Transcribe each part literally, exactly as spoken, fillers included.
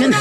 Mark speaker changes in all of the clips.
Speaker 1: Sini.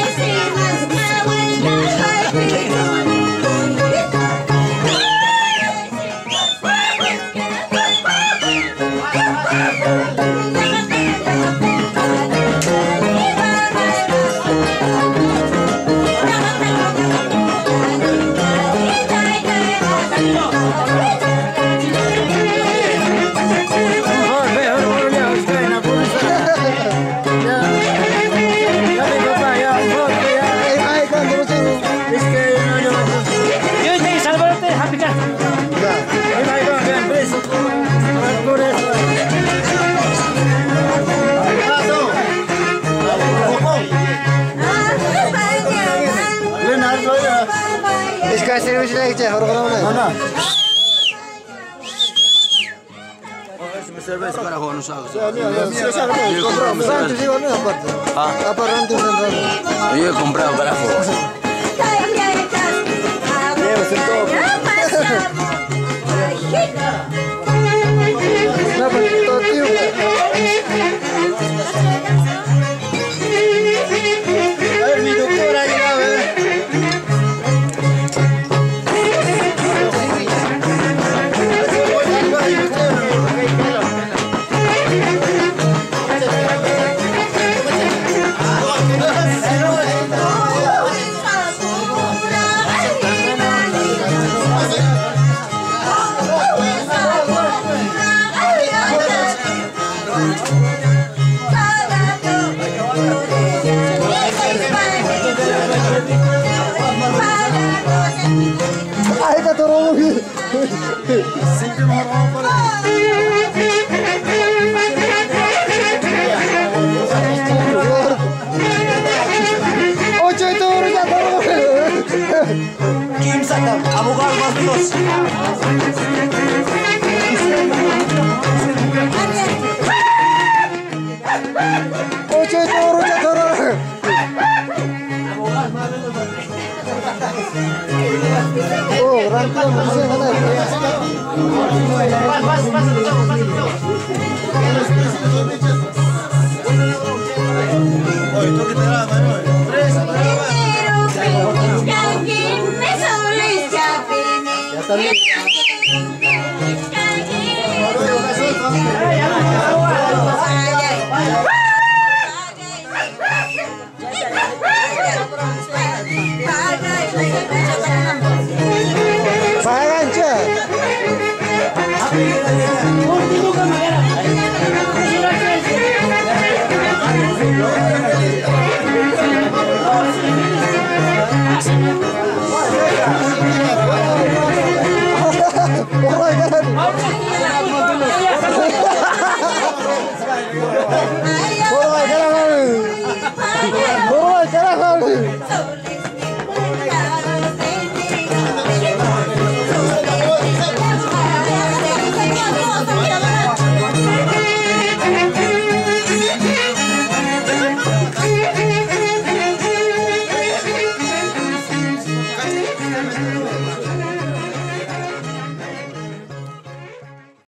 Speaker 2: Iskai servis lagi cek orang orang mana?
Speaker 3: Servis para huono saako.
Speaker 2: Rantu sih mana apa? Apa rantu rantu?
Speaker 3: Yo he comprado carajo.
Speaker 2: Kenapa tuh tiup? Ayo hidup orang ini apa? Ay ka toro mo. Sige mo ro pala. Ocho toro ya toro. Kim sata abogal mas dos. Ocho toro ya toro. Oh, rantu yang bersih mana? Pas, pas, pas, pas, pas, pas, pas, pas.